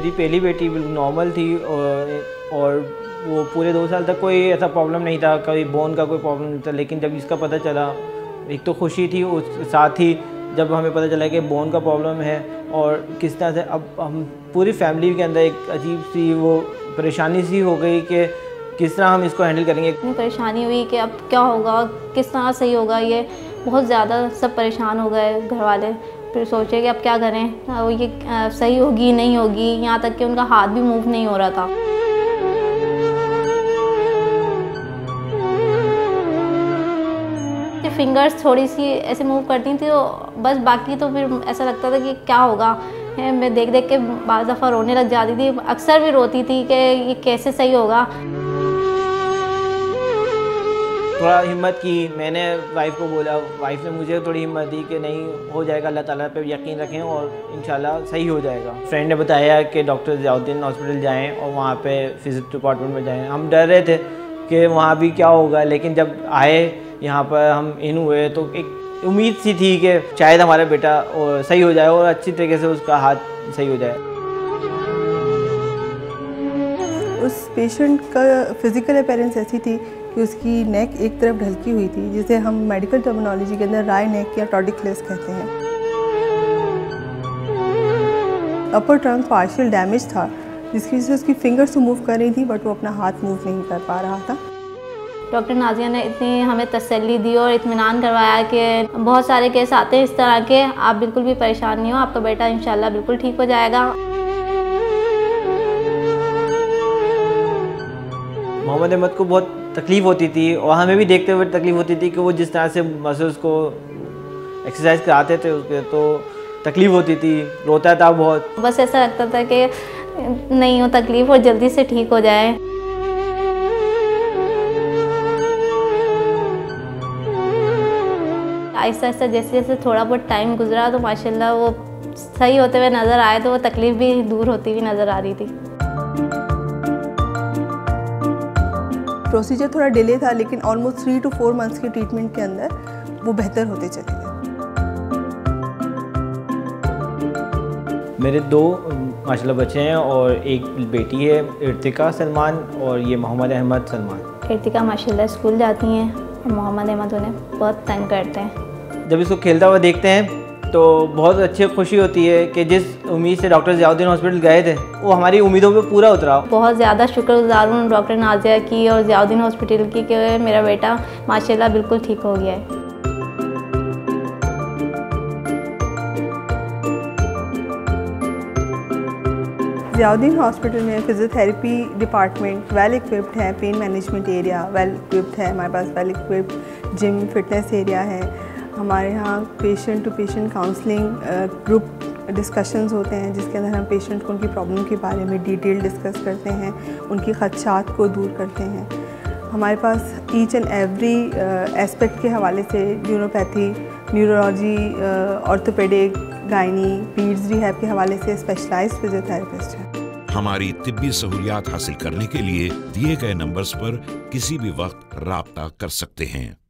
मेरी पहली बेटी बिल्कुल नॉर्मल थी और वो पूरे 2 साल तक कोई ऐसा प्रॉब्लम नहीं था, कभी बोन का कोई प्रॉब्लम नहीं था। लेकिन जब इसका पता चला, एक तो खुशी थी, उस साथ ही जब हमें पता चला कि बोन का प्रॉब्लम है और किस तरह से अब हम पूरी फैमिली के अंदर एक अजीब सी वो परेशानी सी हो गई कि किस तरह हम इसको हैंडल करेंगे। इतनी परेशानी हुई कि अब क्या होगा, किस तरह सही होगा, ये बहुत ज़्यादा सब परेशान हो गए घर वाले। फिर सोचे कि अब क्या करें, ये सही होगी नहीं होगी, यहाँ तक कि उनका हाथ भी मूव नहीं हो रहा था। फिंगर्स थोड़ी सी ऐसे मूव करती थी तो बस, बाकी तो फिर ऐसा लगता था कि क्या होगा। मैं देख देख के बाज़ दफ़ा रोने लग जाती थी, अक्सर भी रोती थी कि ये कैसे सही होगा। थोड़ा हिम्मत की, मैंने वाइफ को बोला, वाइफ ने मुझे थोड़ी हिम्मत दी कि नहीं हो जाएगा, अल्लाह ताला पे यकीन रखें और इंशाल्लाह सही हो जाएगा। फ्रेंड ने बताया कि डॉक्टर ज़ियाउद्दीन हॉस्पिटल जाएं और वहाँ पे फिजिक्स डिपार्टमेंट में जाएं। हम डर रहे थे कि वहाँ भी क्या होगा, लेकिन जब आए यहाँ पर हम इन हुए तो एक उम्मीद सी थी कि शायद हमारा बेटा और सही हो जाए और अच्छी तरीके से उसका हाथ सही हो जाए। उस पेशेंट का फिज़िकल अपीयरेंस ऐसी थी कि उसकी नेक एक तरफ ढलकी हुई थी, जिसे हम मेडिकल टर्मिनोलॉजी के अंदर राय नेक या टॉर्टिकलेस कहते हैं। अपर ट्रंक पार्शियल डैमेज था, जिसकी वजह से उसकी फिंगर्स तो मूव कर रही थी बट वो अपना हाथ मूव नहीं कर पा रहा था। डॉक्टर नाजिया ने इतनी हमें तसल्ली दी और इत्मीनान करवाया कि बहुत सारे केस आते हैं इस तरह के, आप बिल्कुल भी परेशान नहीं हो, आपका बेटा इंशाल्लाह बिल्कुल ठीक हो जाएगा। मोहम्मद अहमद को बहुत तकलीफ़ होती थी और हमें भी देखते हुए तकलीफ़ होती थी कि वो जिस तरह से मसल्स को एक्सरसाइज कराते थे उसके, तो तकलीफ़ होती थी, रोता था बहुत। बस ऐसा लगता था कि नहीं हो तकलीफ़ और जल्दी से ठीक हो जाए। आहिस्ता आहिस्ता जैसे जैसे थोड़ा बहुत टाइम गुजरा तो माशाल्लाह वो सही होते हुए नज़र आए, तो वो तकलीफ़ भी दूर होती हुई नज़र आ रही थी। प्रोसीजर थोड़ा डिले था, लेकिन ऑलमोस्ट 3 to 4 मंथ्स के ट्रीटमेंट के अंदर वो बेहतर होते चले गए। मेरे 2 माशाल्लाह बच्चे हैं और एक बेटी है इर्तिका सलमान और ये मोहम्मद अहमद सलमान। इर्तिका माशाल्लाह स्कूल जाती हैं और मोहम्मद अहमद उन्हें बहुत तंग करते हैं। जब इसको खेलता हुआ देखते हैं तो बहुत अच्छी खुशी होती है कि जिस उम्मीद से डॉक्टर ज़ियाउद्दीन हॉस्पिटल गए थे वो हमारी उम्मीदों पे पूरा उतरा। बहुत ज़्यादा शुक्रगुजार हूँ डॉक्टर नाजिया की और ज़ियाउद्दीन हॉस्पिटल की कि मेरा बेटा माशाल्लाह बिल्कुल ठीक हो गया है। ज़ियाउद्दीन हॉस्पिटल में फिजियोथेरेपी डिपार्टमेंट वेल इक्विप्ड है, pain management area well equipped है, हमारे पास well equipped gym fitness area है। हमारे यहाँ patient to patient counselling group discussions होते हैं, जिसके अंदर हम पेशेंट को उनकी प्रॉब्लम के बारे में डिटेल डिस्कस करते हैं, उनकी खदशात को दूर करते हैं। हमारे पास ईच एंड एवरी एस्पेक्ट के हवाले से neuropathy, neurology, orthopaedic, gynae, paeds rehab के हवाले से स्पेशलाइज्ड फिजियोथेरेपिस्ट हैं। हमारी तिब्बी सहूलियात हासिल करने के लिए दिए गए नंबर्स पर किसी भी वक्त राब्ता कर सकते हैं।